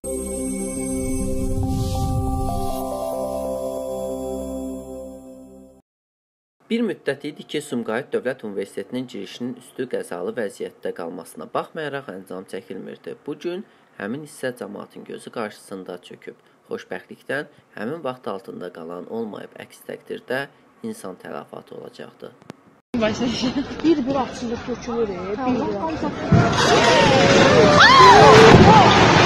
Bir müddət idi ki, Sumqayıt Dövlət Universitetinin girişinin üstü qəzalı vəziyyətdə qalmasına baxmayaraq əncam çəkilmirdi. Bugün həmin hissə cəmaatın gözü qarşısında çöküb. Xoşbəxtlikdən həmin vaxt altında qalan olmayıb, əks təqdirdə insan tələfatı olacaqdı. Bir açılıb tökülür, bir